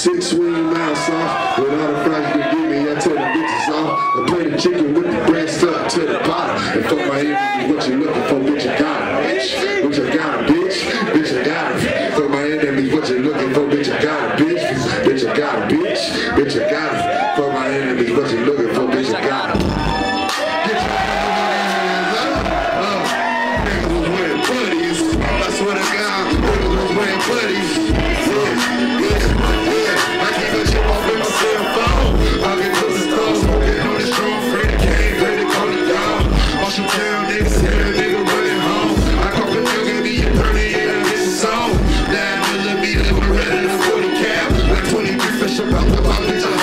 6-wing mouse off with all the fries you can give me. I tell the bitches off. I play the chicken with the breast up to the bottom. And fuck my enemies, what you looking for, bitch, I got it, bitch. Bitch, I got it, bitch. Bitch, I got it. Fuck my enemies, what you looking for, bitch, I got it, bitch. Bitch, I got it, bitch. Bitch, I got it. Fuck my enemies, what you looking for, bitch, I got it. Niggas was wearing buddies. I swear to God, niggas was wearing buddies. I keep a chip off in my cell phone. I get to the store, smoking on the strong friend. Can't ready to call it down. Watch you down, niggas here, nigga running home. I call the nigga, be a 38, I miss a song. 9mm, we're ready to 40 cap. Like 23 fish about the pop, bitch.